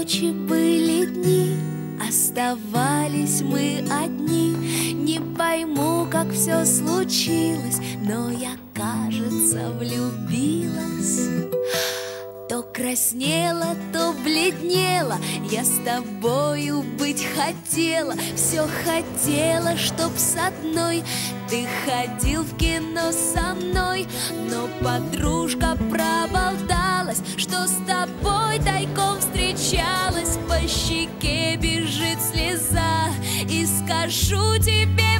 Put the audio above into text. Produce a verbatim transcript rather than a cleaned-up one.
ночи, были дни, оставались мы одни. Не пойму, как все случилось, но я, кажется, влюбилась. То краснела, то бледнела, я с тобою быть хотела. Все хотела, чтоб с одной ты ходил в кино со мной. Но подружка проболталась, что с тобой тайком встречалась. По щеке бежит слеза, и скажу тебе,